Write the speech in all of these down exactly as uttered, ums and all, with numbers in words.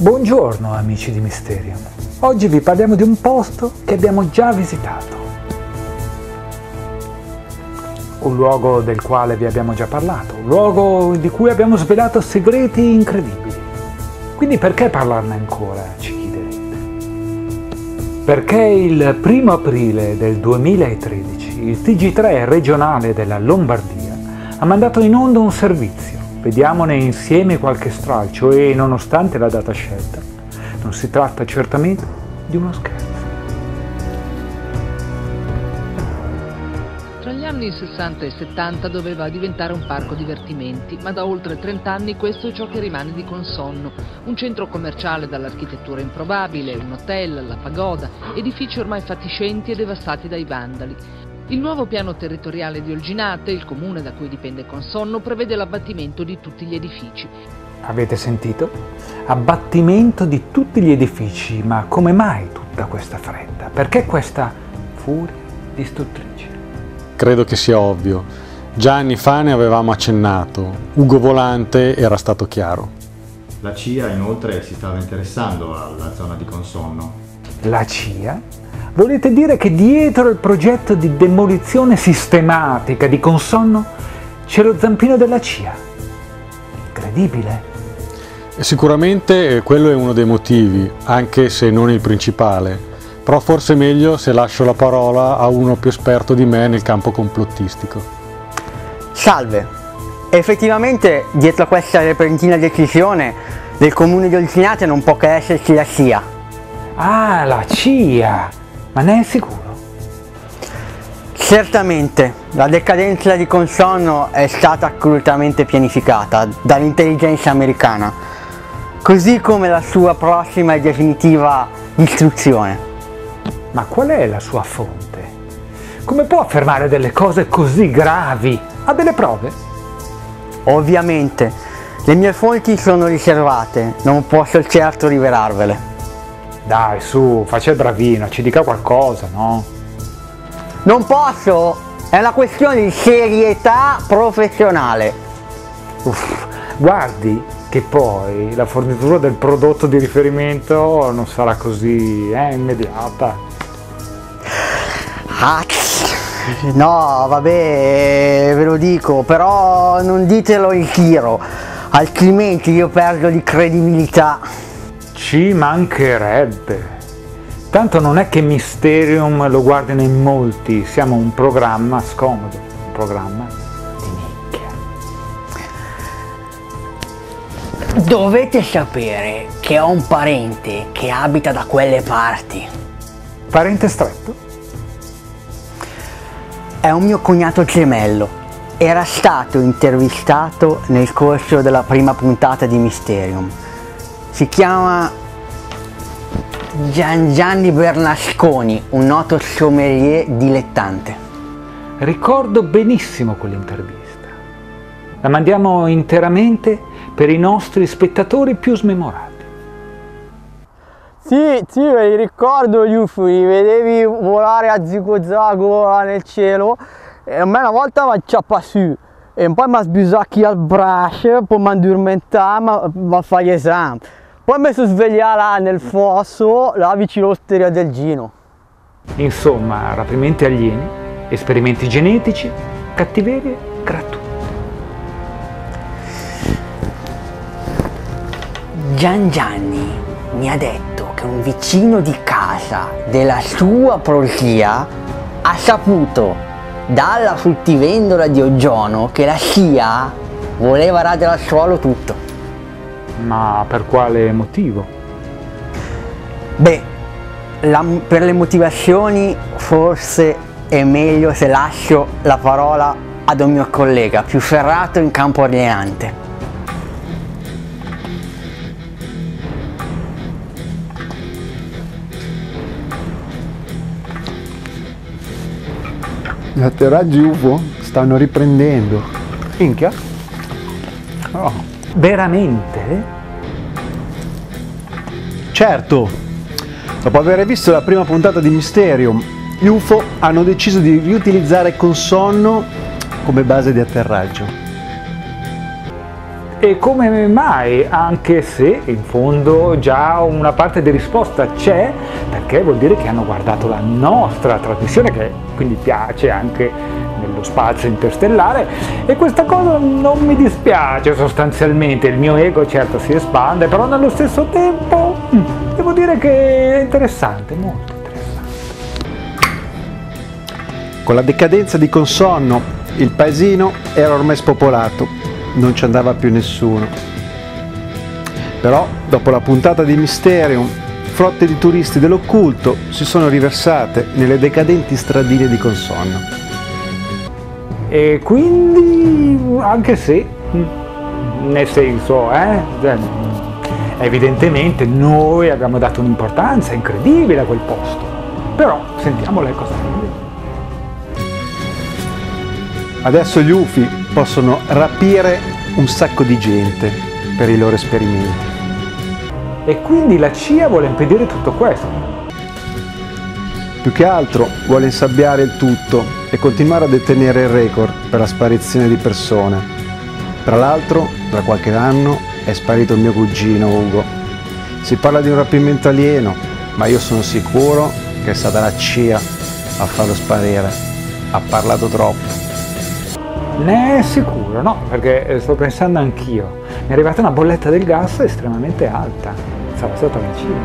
Buongiorno amici di Mysterium, oggi vi parliamo di un posto che abbiamo già visitato, un luogo del quale vi abbiamo già parlato, un luogo di cui abbiamo svelato segreti incredibili. Quindi perché parlarne ancora, ci chiederete? Perché il primo aprile del duemilatredici il T G tre regionale della Lombardia ha mandato in onda un servizio. Vediamone insieme qualche stralcio e, nonostante la data scelta, non si tratta certamente di uno scherzo. Tra gli anni sessanta e settanta doveva diventare un parco divertimenti, ma da oltre trenta anni questo è ciò che rimane di Consonno. Un centro commerciale dall'architettura improbabile, un hotel, la pagoda, edifici ormai fatiscenti e devastati dai vandali. Il nuovo piano territoriale di Olginate, il comune da cui dipende Consonno, prevede l'abbattimento di tutti gli edifici. Avete sentito? Abbattimento di tutti gli edifici, ma come mai tutta questa fretta? Perché questa furia distruttrice? Credo che sia ovvio. Già anni fa ne avevamo accennato. Ugo Volante era stato chiaro. La C I A inoltre si stava interessando alla zona di Consonno. La C I A? Volete dire che dietro il progetto di demolizione sistematica di Consonno c'è lo zampino della C I A? Incredibile. E sicuramente quello è uno dei motivi, anche se non il principale. Però forse è meglio se lascio la parola a uno più esperto di me nel campo complottistico. Salve. Effettivamente dietro a questa repentina decisione del comune di Olginate non può che esserci la C I A. Ah, la C I A! Ma ne è sicuro? Certamente, la decadenza di Consonno è stata accuratamente pianificata dall'intelligenza americana, così come la sua prossima e definitiva distruzione. Ma qual è la sua fonte? Come può affermare delle cose così gravi? Ha delle prove? Ovviamente, le mie fonti sono riservate, non posso certo rivelarvele. Dai, su, faccia il bravino, ci dica qualcosa, no? Non posso! È una questione di serietà professionale. Uff, guardi che poi la fornitura del prodotto di riferimento non sarà così eh, immediata. Ah, no, vabbè, ve lo dico, però non ditelo in giro, altrimenti io perdo di credibilità. Ci mancherebbe. Tanto non è che Mysterium lo guardino in molti, siamo un programma scomodo, un programma di nicchia. Dovete sapere che ho un parente che abita da quelle parti. Parente stretto? È un mio cognato gemello. Era stato intervistato nel corso della prima puntata di Mysterium. Si chiama Gian Gianni Bernasconi, un noto sommelier dilettante. Ricordo benissimo quell'intervista. La mandiamo interamente per i nostri spettatori più smemorati. Sì, sì, me li ricordo gli U F O, li vedevi volare a zigo-zago nel cielo e a me una volta mi acciappa su e poi mi sbisacchi al braccio, poi mi addormentare, mi fa gli esami. Poi mi sono svegliato là nel fosso, là vicino all'osteria del Gino. Insomma, rapimenti alieni, esperimenti genetici, cattiverie gratuite. Gian Gianni mi ha detto che un vicino di casa della sua prozia ha saputo dalla fruttivendola di Oggiano che la C I A voleva radere al suolo tutto. Ma per quale motivo? Beh, la, per le motivazioni forse è meglio se lascio la parola ad un mio collega più ferrato in campo allenante. Gli atterraggi U F O stanno riprendendo. Minchia? Oh. Veramente? Certo, dopo aver visto la prima puntata di Mysterium, gli U F O hanno deciso di riutilizzare Consonno come base di atterraggio. E come mai? Anche se in fondo già una parte di risposta c'è, perché vuol dire che hanno guardato la nostra trasmissione, che quindi piace anche nello spazio interstellare, e questa cosa non mi dispiace sostanzialmente. Il mio ego certo si espande, però nello stesso tempo devo dire che è interessante, molto interessante. Con la decadenza di Consonno, il paesino era ormai spopolato, non ci andava più nessuno. Però, dopo la puntata di Mysterium, flotte di turisti dell'occulto si sono riversate nelle decadenti stradine di Consonno. E quindi, anche se, nel senso, eh, evidentemente noi abbiamo dato un'importanza incredibile a quel posto, però sentiamo lei cosa dice. Adesso gli U F I possono rapire un sacco di gente per i loro esperimenti. E quindi la C I A vuole impedire tutto questo? Più che altro vuole insabbiare il tutto e continuare a detenere il record per la sparizione di persone. Tra l'altro, tra qualche anno è sparito il mio cugino Ugo. Si parla di un rapimento alieno, ma io sono sicuro che è stata la C I A a farlo sparire. Ha parlato troppo. Ne è sicuro, no? Perché sto pensando anch'io. Mi è arrivata una bolletta del gas estremamente alta. Sarà stata la C I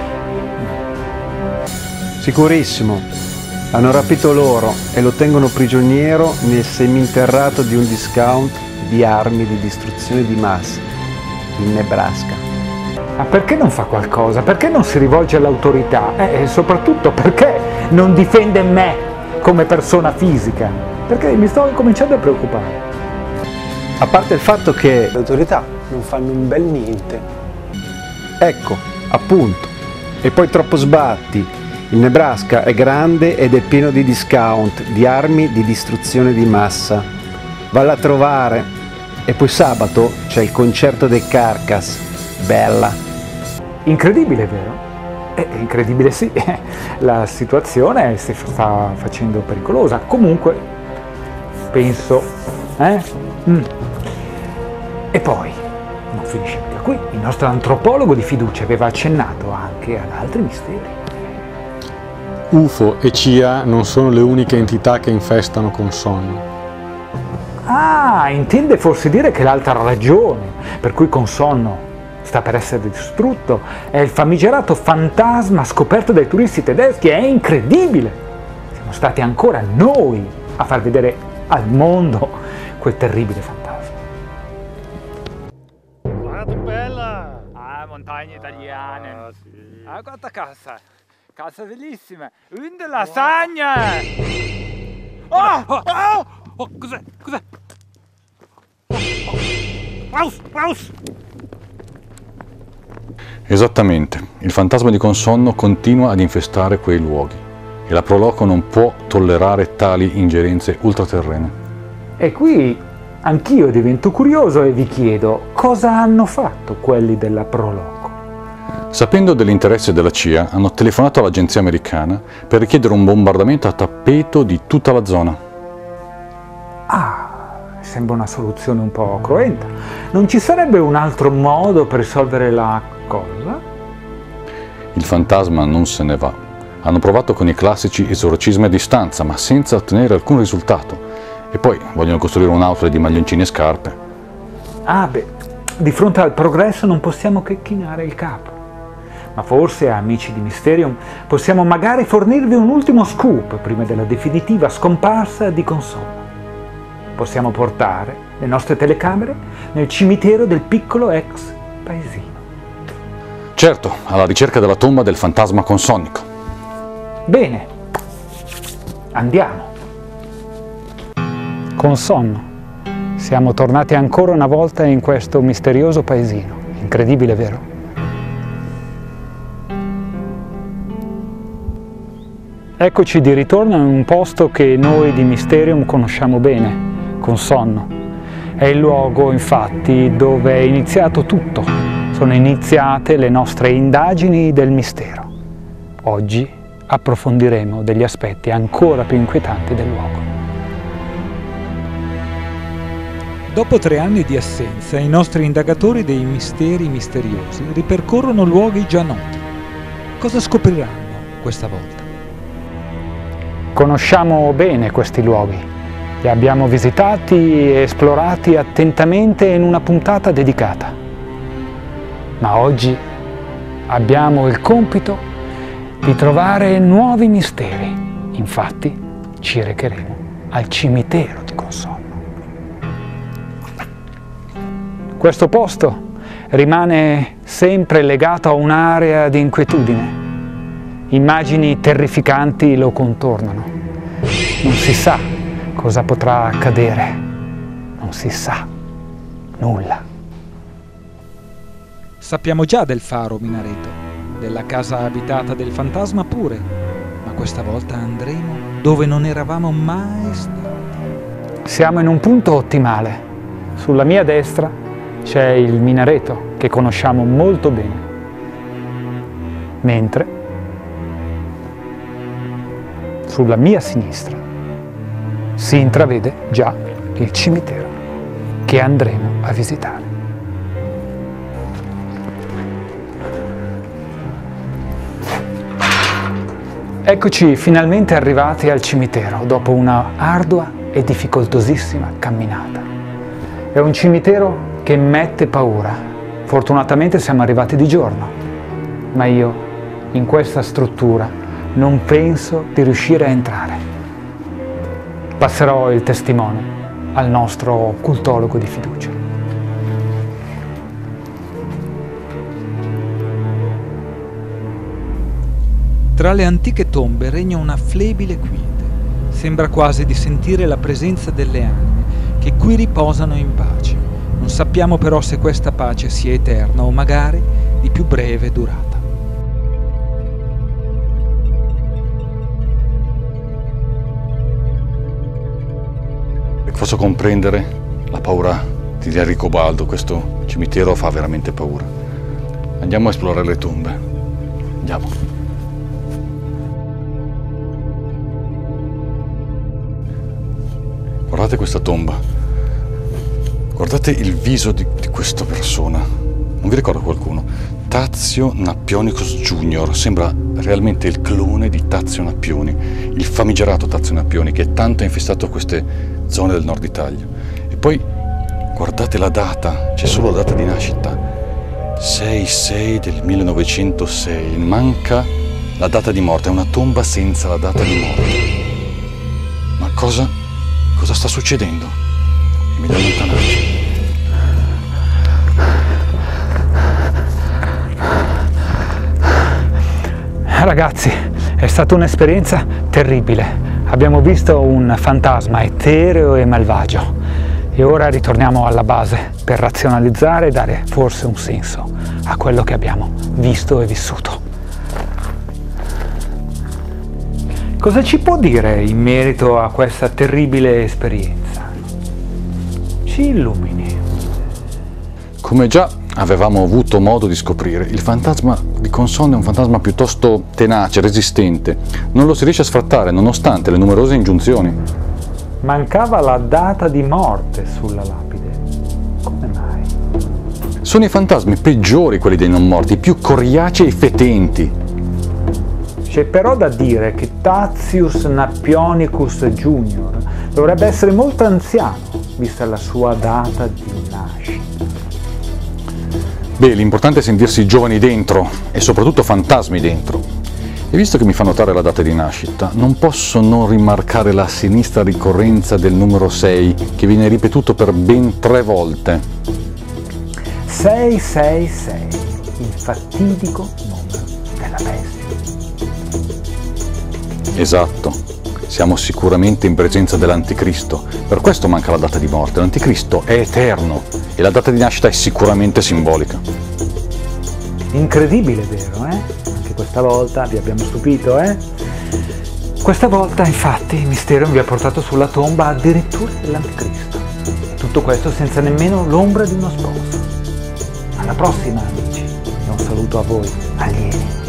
A. Sicurissimo. Hanno rapito loro e lo tengono prigioniero nel seminterrato di un discount di armi di distruzione di massa in Nebraska. Ma perché non fa qualcosa? Perché non si rivolge all'autorità? E soprattutto perché non difende me come persona fisica? Perché mi sto cominciando a preoccupare. A parte il fatto che le autorità non fanno un bel niente. Ecco, appunto. E poi troppo sbatti. Il Nebraska è grande ed è pieno di discount, di armi di distruzione di massa. Valla a trovare. E poi sabato c'è il concerto dei Carcass. Bella. Incredibile, vero? È incredibile, sì. La situazione si sta facendo pericolosa. Comunque, penso, eh? Mm. E poi, non finisce mica qui. Il nostro antropologo di fiducia aveva accennato anche ad altri misteri. U F O e C I A non sono le uniche entità che infestano Consonno. Ah, intende forse dire che l'altra ragione per cui Consonno sta per essere distrutto è il famigerato fantasma scoperto dai turisti tedeschi. È incredibile! Siamo stati ancora noi a far vedere al mondo quel terribile fantasma. Guarda, bella! Ah, montagne italiane! Ah, sì. Ah, quanta casa! Casa bellissima! Una lasagna! Oh! Oh! Oh, cos'è? Cos'è? Raus! Raus! Esattamente, il fantasma di Consonno continua ad infestare quei luoghi e la Proloco non può tollerare tali ingerenze ultraterrene. E qui anch'io divento curioso e vi chiedo, cosa hanno fatto quelli della Proloco? Sapendo dell'interesse della C I A, hanno telefonato all'agenzia americana per richiedere un bombardamento a tappeto di tutta la zona. Ah, sembra una soluzione un po' cruenta. Non ci sarebbe un altro modo per risolvere la cosa? Il fantasma non se ne va. Hanno provato con i classici esorcismi a distanza, ma senza ottenere alcun risultato. E poi vogliono costruire un'autola di maglioncini e scarpe. Ah beh, di fronte al progresso non possiamo che chinare il capo. Ma forse, amici di Mysterium, possiamo magari fornirvi un ultimo scoop prima della definitiva scomparsa di Consonno. Possiamo portare le nostre telecamere nel cimitero del piccolo ex paesino. Certo, alla ricerca della tomba del fantasma consonnico. Bene, andiamo. Consonno. Siamo tornati ancora una volta in questo misterioso paesino. Incredibile, vero? Eccoci di ritorno in un posto che noi di Mysterium conosciamo bene, Consonno. È il luogo, infatti, dove è iniziato tutto. Sono iniziate le nostre indagini del mistero. Oggi approfondiremo degli aspetti ancora più inquietanti del luogo. Dopo tre anni di assenza, i nostri indagatori dei misteri misteriosi ripercorrono luoghi già noti. Cosa scopriranno questa volta? Conosciamo bene questi luoghi, li abbiamo visitati e esplorati attentamente in una puntata dedicata. Ma oggi abbiamo il compito di trovare nuovi misteri. Infatti ci recheremo al cimitero di Consonno. Questo posto rimane sempre legato a un'area di inquietudine. Immagini terrificanti lo contornano. Non si sa cosa potrà accadere. Non si sa nulla. Sappiamo già del faro minareto, della casa abitata del fantasma pure, ma questa volta andremo dove non eravamo mai stati. Siamo in un punto ottimale. Sulla mia destra c'è il minareto, che conosciamo molto bene, mentre sulla mia sinistra si intravede già il cimitero che andremo a visitare. Eccoci finalmente arrivati al cimitero dopo una ardua e difficoltosissima camminata. È un cimitero che mette paura. Fortunatamente siamo arrivati di giorno, ma io in questa struttura non penso di riuscire a entrare. Passerò il testimone al nostro occultologo di fiducia. Tra le antiche tombe regna una flebile quiete. Sembra quasi di sentire la presenza delle anime che qui riposano in pace. Non sappiamo però se questa pace sia eterna o magari di più breve durata. Posso comprendere la paura di Enrico Baldo, questo cimitero fa veramente paura. Andiamo a esplorare le tombe. Andiamo. Guardate questa tomba. Guardate il viso di, di questa persona. Non vi ricorda qualcuno? Tazio Nappionicus Junior. Sembra realmente il clone di Tazio Nappioni, il famigerato Tazio Nappioni che tanto ha infestato queste zone del nord Italia. E poi guardate la data, c'è solo la data di nascita. sei sei del millenovecentosei. Manca la data di morte, è una tomba senza la data di morte. Ma cosa, cosa sta succedendo? È meglio allontanarci. Ragazzi, è stata un'esperienza terribile. Abbiamo visto un fantasma etereo e malvagio e ora ritorniamo alla base per razionalizzare e dare forse un senso a quello che abbiamo visto e vissuto. Cosa ci può dire in merito a questa terribile esperienza? Ci illumini. Come già avevamo avuto modo di scoprire, il fantasma di Consonno è un fantasma piuttosto tenace, resistente. Non lo si riesce a sfrattare nonostante le numerose ingiunzioni. Mancava la data di morte sulla lapide. Come mai? Sono i fantasmi peggiori quelli dei non morti, più coriacei e fetenti. C'è però da dire che Tazius Nappionicus Junior dovrebbe essere molto anziano, vista la sua data di nascita. Beh, l'importante è sentirsi giovani dentro e soprattutto fantasmi dentro. E visto che mi fa notare la data di nascita, non posso non rimarcare la sinistra ricorrenza del numero sei, che viene ripetuto per ben tre volte. sei sei sei, il fatidico numero della bestia. Esatto, siamo sicuramente in presenza dell'Anticristo, per questo manca la data di morte. L'Anticristo è eterno e la data di nascita è sicuramente simbolica. Incredibile, vero, eh? Anche questa volta vi abbiamo stupito, eh? Questa volta, infatti, il mistero vi ha portato sulla tomba addirittura dell'Anticristo. E tutto questo senza nemmeno l'ombra di uno sposo. Alla prossima, amici, e un saluto a voi, alieni.